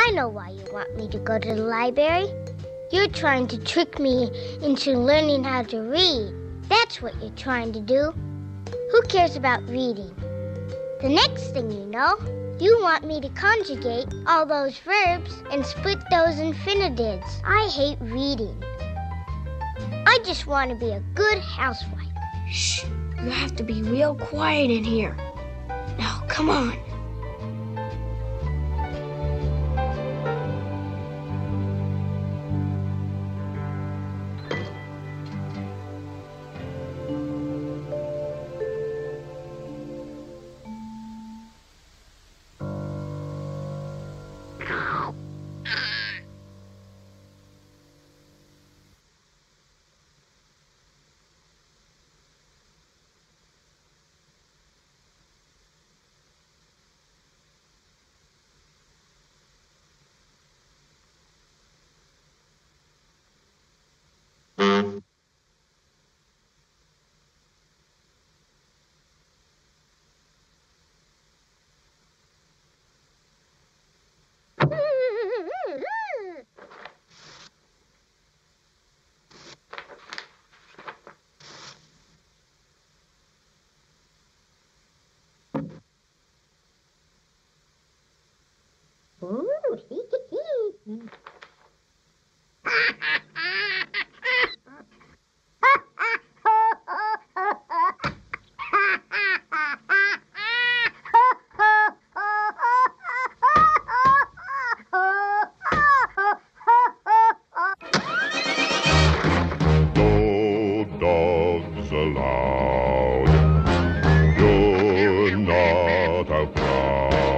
I know why you want me to go to the library. You're trying to trick me into learning how to read. That's what you're trying to do. Who cares about reading? The next thing you know, you want me to conjugate all those verbs and split those infinitives. I hate reading. I just want to be a good housewife. Shh, you have to be real quiet in here. Now, come on. No dogs allowed. You're not a crowd.